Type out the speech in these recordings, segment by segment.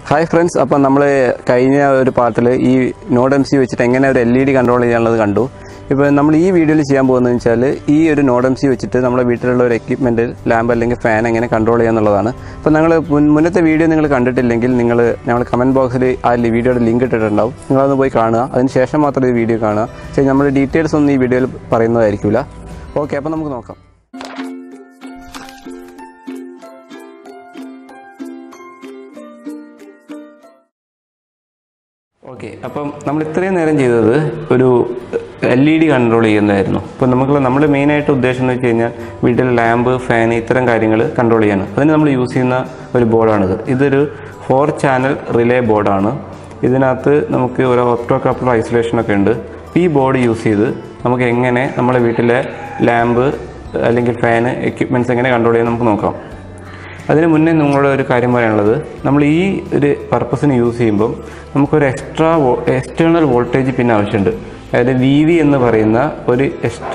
Hi friends, അപ്പോൾ നമ്മൾ കഴിഞ്ഞ ഒരു പാർട്ടിൽ ഈ നോഡ് എംസി വെച്ചിട്ട് എങ്ങനെ ഒരു LED കൺട്രോൾ ചെയ്യാനുള്ളത് കണ്ടു. ഇപ്പോൾ നമ്മൾ ഈ വീഡിയോയിൽ ചെയ്യാൻ പോകുന്നത് വെച്ചാൽ ഈ ഒരു നോഡ് എംസി വെച്ചിട്ട് നമ്മുടെ വീട്ടിലുള്ള ഒരു എക്യുപ്മെന്റ് ലാമ്പ് അല്ലെങ്കിൽ ഫാൻ എങ്ങനെ കൺട്രോൾ ചെയ്യാന്നുള്ളതാണ്. അപ്പോൾ നിങ്ങൾ മുന്നത്തെ വീഡിയോ നിങ്ങൾ കണ്ടിട്ടില്ലെങ്കിൽ ഞങ്ങൾ കമന്റ് ബോക്സിൽ ആ വീഡിയോയുടെ ലിങ്ക് ഇട്ടിട്ടുണ്ടാവും. നിങ്ങളതൊന്ന് പോയി കാണുക. അതിനുശേഷം മാത്രം ഈ വീഡിയോ കാണുക. പക്ഷേ നമ്മൾ ഡീറ്റെയിൽസ് ഒന്നും ഈ വീഡിയോയിൽ പറയുന്നതായിരിക്കില്ല. ഓക്കെ, അപ്പോൾ നമുക്ക് നോക്കാം. ഓക്കെ, അപ്പം നമ്മൾ ഇത്രയും നേരം ചെയ്തത് ഒരു LED കൺട്രോൾ ചെയ്യുന്നതായിരുന്നു. അപ്പോൾ നമ്മുടെ മെയിനായിട്ട് ഉദ്ദേശം എന്ന് വെച്ച് കഴിഞ്ഞാൽ വീട്ടിൽ ലാമ്പ്, ഫാൻ ഇത്തരം കാര്യങ്ങൾ കൺട്രോൾ ചെയ്യാണ്. അതിന് നമ്മൾ യൂസ് ചെയ്യുന്ന ഒരു ബോർഡാണിത്. ഇതൊരു 4 ചാനൽ റിലേ ബോർഡാണ്. ഇതിനകത്ത് നമുക്ക് ഒരു ഒപ്റ്റോ കപ്ലർ ഐസൊലേഷനൊക്കെ ഉണ്ട്. ഈ ബോർഡ് യൂസ് ചെയ്ത് നമുക്ക് എങ്ങനെ നമ്മുടെ വീട്ടിലെ ലാമ്പ് അല്ലെങ്കിൽ ഫാൻ എക്യുപ്മെൻറ്റ്സ് എങ്ങനെ കൺട്രോൾ ചെയ്യാൻ നമുക്ക് നോക്കാം. അതിന് മുന്നേ നിങ്ങളോട് ഒരു കാര്യം പറയാനുള്ളത്, നമ്മൾ ഈ ഒരു പർപ്പസിന് യൂസ് ചെയ്യുമ്പം നമുക്കൊരു എക്സ്റ്റേണൽ വോൾട്ടേജ് പിന്നെ ആവശ്യമുണ്ട്. അതായത് VV എന്ന് പറയുന്ന ഒരു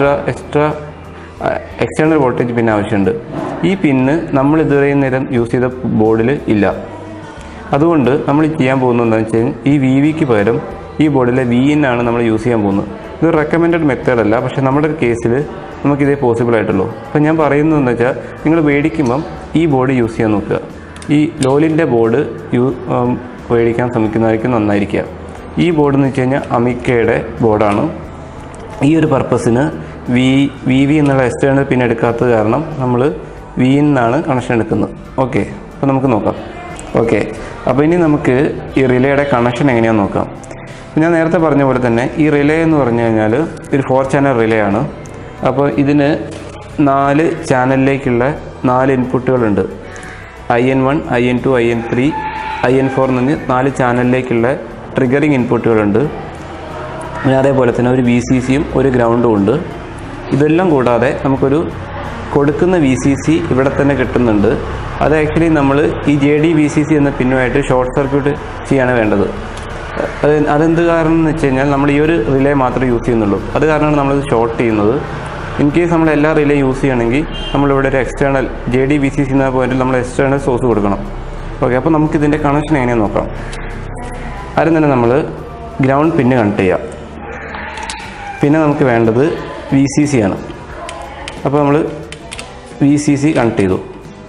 എക്സ്റ്റേണൽ വോൾട്ടേജ് പിന്നെ ആവശ്യമുണ്ട്. ഈ പിന്ന് നമ്മൾ ഇതുവരെയും നേരം യൂസ് ചെയ്ത ബോർഡിൽ ഇല്ല. അതുകൊണ്ട് നമ്മൾ ചെയ്യാൻ പോകുന്നത് എന്താണെന്ന് വെച്ച് കഴിഞ്ഞാൽ ഈ VVക്ക് പകരം ഈ ബോർഡിലെ VIN ആണ് നമ്മൾ യൂസ് ചെയ്യാൻ പോകുന്നത്. ഇത് റെക്കമെൻഡഡ് മെത്തേഡല്ല, പക്ഷേ നമ്മുടെ ഒരു കേസിൽ നമുക്കിതേ പോസിബിൾ ആയിട്ടുള്ളൂ. അപ്പോൾ ഞാൻ പറയുന്നതെന്ന് വെച്ചാൽ നിങ്ങൾ മേടിക്കുമ്പം ഈ ബോർഡ് യൂസ് ചെയ്യാൻ നോക്കുക. ഈ ലോലിൻ്റെ ബോർഡ് മേടിക്കാൻ ശ്രമിക്കുന്നതായിരിക്കും നന്നായിരിക്കുക. ഈ ബോർഡ് എന്ന് വെച്ച് കഴിഞ്ഞാൽ അമിക്കയുടെ ബോർഡാണ്. ഈ ഒരു പർപ്പസിന് VV എന്നുള്ള എക്സ്റ്റേണൽ പിൻ എടുക്കാത്തത് കാരണം നമ്മൾ VIN എന്നാണ് കണക്ഷൻ എടുക്കുന്നത്. ഓക്കെ, അപ്പോൾ നമുക്ക് നോക്കാം. ഓക്കെ, അപ്പോൾ ഇനി നമുക്ക് ഈ റിലേയുടെ കണക്ഷൻ എങ്ങനെയാണെന്ന് നോക്കാം. ഞാൻ നേരത്തെ പറഞ്ഞ പോലെ തന്നെ ഈ റിലേ എന്ന് പറഞ്ഞു കഴിഞ്ഞാൽ ഒരു 4 ചാനൽ റിലേ ആണ്. അപ്പോൾ ഇതിന് 4 ചാനലിലേക്കുള്ള 4 ഇൻപുട്ടുകളുണ്ട്. IN1, IN2, IN3, IN4 എന്ന് പറഞ്ഞ് 4 ചാനലിലേക്കുള്ള ട്രിഗറിങ് ഇൻപുട്ടുകളുണ്ട്. പിന്നെ അതേപോലെ തന്നെ ഒരു VCCയും ഒരു ഗ്രൗണ്ടും ഉണ്ട്. ഇതെല്ലാം കൂടാതെ നമുക്കൊരു കൊടുക്കുന്ന VCC ഇവിടെ തന്നെ കിട്ടുന്നുണ്ട്. അത് ആക്ച്വലി നമ്മൾ ഈ JD-VCC എന്ന പിന്നുമായിട്ട് ഷോർട്ട് സർക്യൂട്ട് ചെയ്യാണ് വേണ്ടത്. അതെന്ത് കാരണം എന്ന് വെച്ച് കഴിഞ്ഞാൽ നമ്മൾ ഈ ഒരു റിലേ മാത്രമേ യൂസ് ചെയ്യുന്നുള്ളൂ. അത് കാരണമാണ് നമ്മളിത് ഷോർട്ട് ചെയ്യുന്നത്. ഇൻ കേസ് നമ്മൾ എല്ലാ റിലേ യൂസ് ചെയ്യണമെങ്കിൽ നമ്മളിവിടെ ഒരു എക്സ്റ്റേണൽ JD-VCC എന്ന പോയിന്റിൽ നമ്മൾ എക്സ്റ്റേണൽ സോഴ്സ് കൊടുക്കണം. ഓക്കെ, അപ്പോൾ നമുക്കിതിൻ്റെ കണക്ഷൻ എങ്ങനെയാണെന്ന് നോക്കാം. ആദ്യം തന്നെ നമ്മൾ ഗ്രൗണ്ട് പിന്ന് കണക്ട് ചെയ്യാം. പിന്നെ നമുക്ക് വേണ്ടത് VCC ആണ്. അപ്പോൾ നമ്മൾ VCC കണക്ട് ചെയ്തു.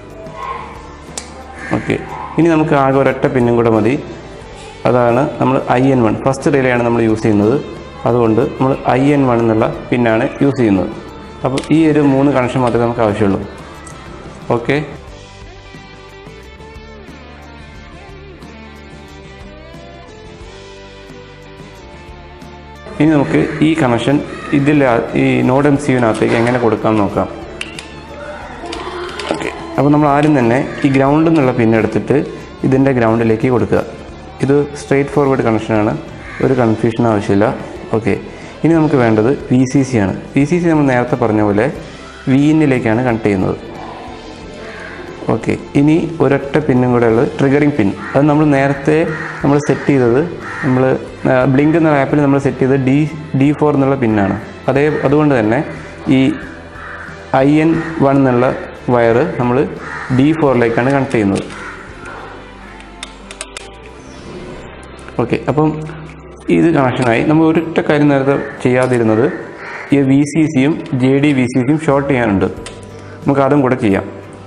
ഓക്കെ, ഇനി നമുക്ക് ആകെ ഒരൊറ്റ പിന്നും കൂടെ മതി. അതാണ് നമ്മൾ IN1 ഫസ്റ്റ് റിലേ ആണ് നമ്മൾ യൂസ് ചെയ്യുന്നത്. അതുകൊണ്ട് നമ്മൾ IN1 എന്നുള്ള പിന്നാണ് യൂസ് ചെയ്യുന്നത്. അപ്പോൾ ഈ ഒരു 3 കണക്ഷൻ മാത്രമേ നമുക്ക് ആവശ്യമുള്ളൂ. ഓക്കെ, ഇനി നമുക്ക് ഈ കണക്ഷൻ ഈ നോഡ് MCUവിനകത്തേക്ക് എങ്ങനെ കൊടുക്കാമെന്ന് നോക്കാം. ഓക്കെ, അപ്പോൾ നമ്മൾ ആദ്യം തന്നെ ഈ ഗ്രൗണ്ടിൽ നിന്നുള്ള പിന്നെടുത്തിട്ട് ഇതിൻ്റെ ഗ്രൗണ്ടിലേക്ക് കൊടുക്കുക. ഇത് സ്ട്രെയിറ്റ് ഫോർവേഡ് കണക്ഷനാണ്, ഒരു കൺഫ്യൂഷൻ ആവശ്യമില്ല. ഓക്കെ, ഇനി നമുക്ക് വേണ്ടത് VCC ആണ്. VCC നമ്മൾ നേരത്തെ പറഞ്ഞ പോലെ VIN-ലേക്കാണ് കണക്ട് ചെയ്യുന്നത്. ഓക്കെ, ഇനി ഒരൊറ്റ പിന്നും കൂടെ ഉള്ളത് ട്രിഗറിങ് പിൻ. അത് നമ്മൾ നേരത്തെ സെറ്റ് ചെയ്തത് ബ്ലിങ്ക് എന്ന ആപ്പിൽ നമ്മൾ സെറ്റ് ചെയ്തത് D4 എന്നുള്ള പിന്നാണ്. അതുകൊണ്ട് തന്നെ ഈ IN1 എന്നുള്ള വയറ് നമ്മൾ D4-ലേക്കാണ് കണക്ട് ചെയ്യുന്നത്. ഓക്കെ, അപ്പം ഇത് കണക്ഷനായി. നമ്മൾ ഒരൊറ്റ കാര്യം നേരത്തെ ചെയ്യാതിരുന്നത് ഈ VCCയും JD-VCCയും ഷോർട്ട് ചെയ്യാനുണ്ട്. നമുക്ക് അതും കൂടെ ചെയ്യാം.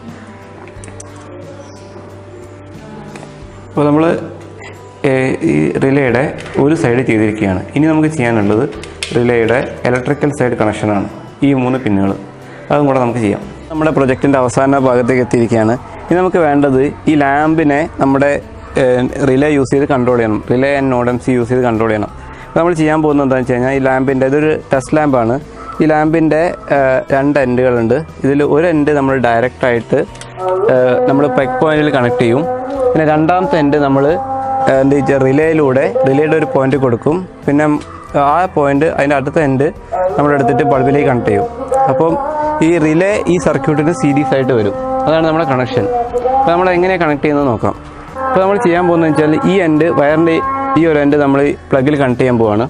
അപ്പോൾ നമ്മൾ ഈ റിലേയുടെ ഒരു സൈഡ് ചെയ്തിരിക്കുകയാണ്. ഇനി നമുക്ക് ചെയ്യാനുള്ളത് റിലേയുടെ ഇലക്ട്രിക്കൽ സൈഡ് കണക്ഷനാണ്. ഈ 3 പിന്നുകൾ അതും കൂടെ നമുക്ക് ചെയ്യാം. നമ്മുടെ പ്രൊജക്റ്റിൻ്റെ അവസാന ഭാഗത്തേക്ക് എത്തിയിരിക്കുകയാണ്. ഇനി നമുക്ക് വേണ്ടത് ഈ ലാമ്പിനെ നമ്മുടെ റിലേ യൂസ് ചെയ്ത് കൺട്രോൾ ചെയ്യണം. Relay and node MC use ചെയ്ത് കൺട്രോൾ ചെയ്യണം. നമ്മൾ ചെയ്യാൻ പോകുന്നത് എന്താണെന്ന് വെച്ച് കഴിഞ്ഞാൽ ഈ ലാമ്പിൻ്റെ ഇതൊരു ടെസ്റ്റ് ലാമ്പാണ്. ഈ ലാമ്പിൻ്റെ 2 എൻഡുകളുണ്ട്. ഇതിൽ ഒരു എൻഡ് നമ്മൾ ഡയറക്റ്റായിട്ട് നമ്മൾ പ്ലഗ് പോയിന്റിൽ കണക്ട് ചെയ്യും. പിന്നെ രണ്ടാമത്തെ എൻഡ് നമ്മൾ റിലേയുടെ ഒരു പോയിന്റ് കൊടുക്കും. പിന്നെ ആ പോയിന്റ് അതിൻ്റെ അടുത്ത എൻഡ് നമ്മളെടുത്തിട്ട് ബൾബിലേക്ക് കണക്ട് ചെയ്യും. അപ്പം ഈ റിലേ ഈ സർക്യൂട്ടിന് സീരീസ് ആയിട്ട് വരും. അതാണ് നമ്മുടെ കണക്ഷൻ. അപ്പോൾ നമ്മൾ എങ്ങനെ കണക്ട് ചെയ്യുന്നത് നോക്കാം. അപ്പോൾ നമ്മൾ ചെയ്യാൻ പോകുന്നത് വെച്ചാൽ ഈ എൻഡ് വയറിൻ്റെ ഈ ഒരു എൻഡ് നമ്മൾ പ്ലഗിൽ കണക്ട് ചെയ്യാൻ പോവാണ്.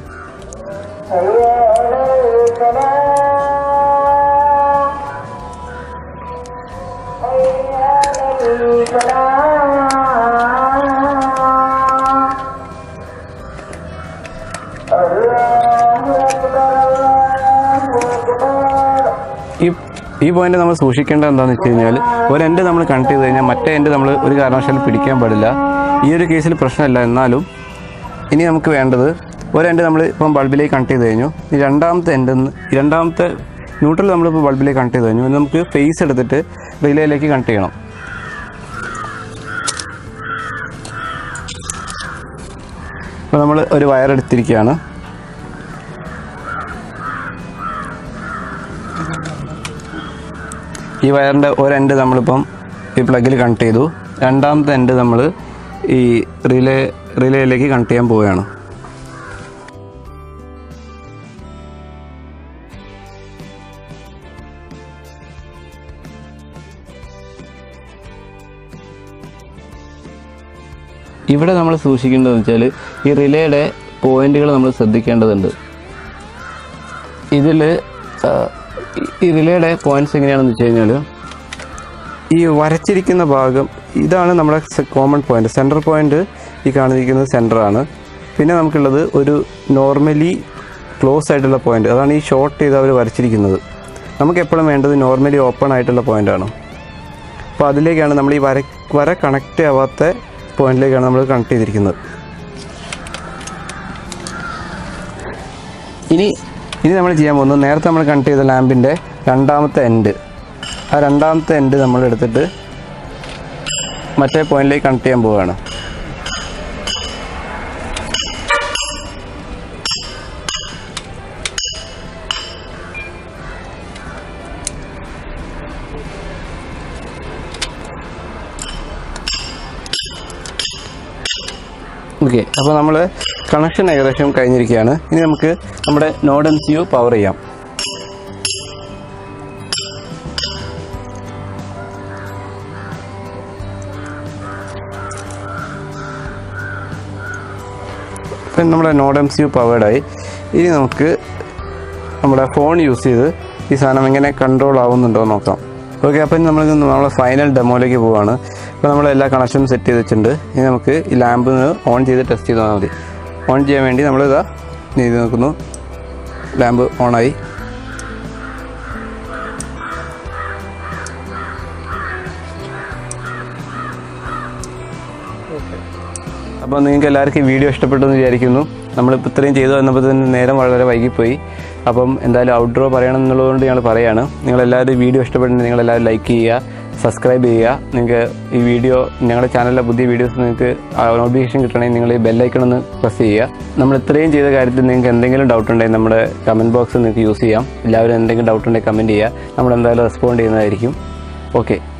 ഈ പോയിന്റ് നമ്മൾ സൂക്ഷിക്കേണ്ടത് എന്താണെന്ന് വെച്ച് കഴിഞ്ഞാൽ ഒരു എൻഡ് നമ്മൾ കണക്ട് ചെയ്ത് കഴിഞ്ഞാൽ മറ്റേ എൻഡ് നമ്മൾ ഒരു കാരണവശാലും പിടിക്കാൻ പാടില്ല. ഈ ഒരു കേസിൽ പ്രശ്നമില്ല. എന്നാലും ഇനി നമുക്ക് വേണ്ടത് ഒരു എൻഡ് നമ്മൾ ഇപ്പം ബൾബിലേക്ക് കണക്ട് ചെയ്ത് കഴിഞ്ഞു. ഈ രണ്ടാമത്തെ ന്യൂട്രൽ നമ്മളിപ്പോൾ ബൾബിലേക്ക് കണക്ട് ചെയ്ത് കഴിഞ്ഞു. നമുക്ക് ഫേസ് എടുത്തിട്ട് റിലേയിലേക്ക് കണക്ട് ചെയ്യണം. അപ്പോൾ നമ്മൾ ഒരു വയർ എടുത്തിരിക്കുകയാണ്. ഈ വയറിൻ്റെ ഒരു എൻഡ് നമ്മളിപ്പം ഈ പ്ലഗിൽ കണക്ട് ചെയ്തു. രണ്ടാമത്തെ എൻഡ് നമ്മൾ ഈ റിലേയിലേക്ക് കണക്ട് ചെയ്യാൻ പോവുകയാണ്. ഇവിടെ നമ്മൾ സൂക്ഷിക്കേണ്ടതെന്ന് വെച്ചാൽ ഈ റിലേയുടെ പോയിന്റുകൾ നമ്മൾ ശ്രദ്ധിക്കേണ്ടതുണ്ട്. ഈ റിലേയുടെ പോയിന്റ്സ് എങ്ങനെയാണെന്ന് വെച്ച് കഴിഞ്ഞാൽ ഈ വരച്ചിരിക്കുന്ന ഭാഗം ഇതാണ് നമ്മുടെ കോമൺ പോയിന്റ്. സെൻറ്റർ പോയിന്റ് ഈ കാണിച്ചിരിക്കുന്നത് സെൻറ്ററാണ്. പിന്നെ നമുക്കുള്ളത് ഒരു നോർമലി ക്ലോസ് ആയിട്ടുള്ള പോയിന്റ്, അതാണ് ഈ ഷോർട്ട് ചെയ്ത് അവർ വരച്ചിരിക്കുന്നത്. നമുക്ക് എപ്പോഴും വേണ്ടത് നോർമലി ഓപ്പൺ ആയിട്ടുള്ള പോയിൻ്റാണ്. അപ്പോൾ അതിലേക്കാണ് നമ്മൾ ഈ വര കണക്റ്റ് ആവാത്ത പോയിന്റിലേക്കാണ് നമ്മൾ കണക്ട് ചെയ്തിരിക്കുന്നത്. ഇനി നമ്മൾ ചെയ്യാൻ പോകുന്നത് നേരത്തെ നമ്മൾ കണക്ട് ചെയ്ത ലാമ്പിൻ്റെ രണ്ടാമത്തെ എൻഡ്, ആ രണ്ടാമത്തെ എൻഡ് നമ്മൾ എടുത്തിട്ട് മറ്റേ പോയിന്റിലേക്ക് കണക്ട് ചെയ്യാൻ പോവുകയാണ്. ഓക്കെ, അപ്പോൾ നമ്മൾ കണക്ഷൻ ഏകദേശം കഴിഞ്ഞിരിക്കുകയാണ്. ഇനി നമുക്ക് നമ്മുടെ നോഡ് MCU പവർ ചെയ്യാം. ഇപ്പം നമ്മുടെ നോഡ് MCU പവേർഡായി. ഇനി നമുക്ക് നമ്മുടെ ഫോൺ യൂസ് ചെയ്ത് ഈ സാധനം എങ്ങനെ കൺട്രോൾ ആവുന്നുണ്ടോ നോക്കാം. ഓക്കെ, അപ്പം നമ്മൾ ഫൈനൽ ഡെമോയിലേക്ക് പോവുകയാണ്. അപ്പോൾ നമ്മൾ എല്ലാ കണക്ഷനും സെറ്റ് ചെയ്ത് വെച്ചിട്ടുണ്ട്. ഇനി നമുക്ക് ഈ ലാമ്പ് ഓൺ ചെയ്ത് ടെസ്റ്റ് ചെയ്താൽ മതി. ഓൺ ചെയ്യാൻ വേണ്ടി നമ്മളിതാ ചെയ്ത് നോക്കുന്നു. ലാമ്പ് ഓണായി. അപ്പോൾ നിങ്ങൾക്ക് എല്ലാവർക്കും വീഡിയോ ഇഷ്ടപ്പെട്ടെന്ന് വിചാരിക്കുന്നു. നമ്മളിപ്പോൾ ഇത്രയും ചെയ്തു വന്നപ്പോൾ തന്നെ നേരം വളരെ വൈകിപ്പോയി. അപ്പം എന്തായാലും ഔട്ട്ഡോർ പറയണം എന്നുള്ളതുകൊണ്ട് ഞങ്ങൾ പറയുകയാണ്. നിങ്ങളെല്ലാവരും വീഡിയോ ഇഷ്ടപ്പെട്ടിട്ടുണ്ടെങ്കിൽ നിങ്ങളെല്ലാവരും ലൈക്ക് ചെയ്യുക, സബ്സ്ക്രൈബ് ചെയ്യുക. നിങ്ങൾക്ക് ഈ വീഡിയോ ഞങ്ങളുടെ ചാനലിലെ പുതിയ വീഡിയോസ് നിങ്ങൾക്ക് നോട്ടിഫിക്കേഷൻ കിട്ടണമെങ്കിൽ നിങ്ങൾ ഈ ബെല്ലൈക്കൺ ഒന്ന് പ്രസ് ചെയ്യുക. നമ്മൾ ഇത്രയും ചെയ്ത കാര്യത്തിൽ നിങ്ങൾക്ക് എന്തെങ്കിലും ഡൗട്ട് ഉണ്ടെങ്കിൽ നമ്മുടെ കമൻറ്റ് ബോക്സ് നിങ്ങൾക്ക് യൂസ് ചെയ്യാം. എല്ലാവരും എന്തെങ്കിലും ഡൗട്ട് ഉണ്ടെങ്കിൽ കമൻറ്റ് ചെയ്യുക. നമ്മൾ എന്തായാലും റെസ്പോണ്ട് ചെയ്യുന്നതായിരിക്കും. ഓക്കെ.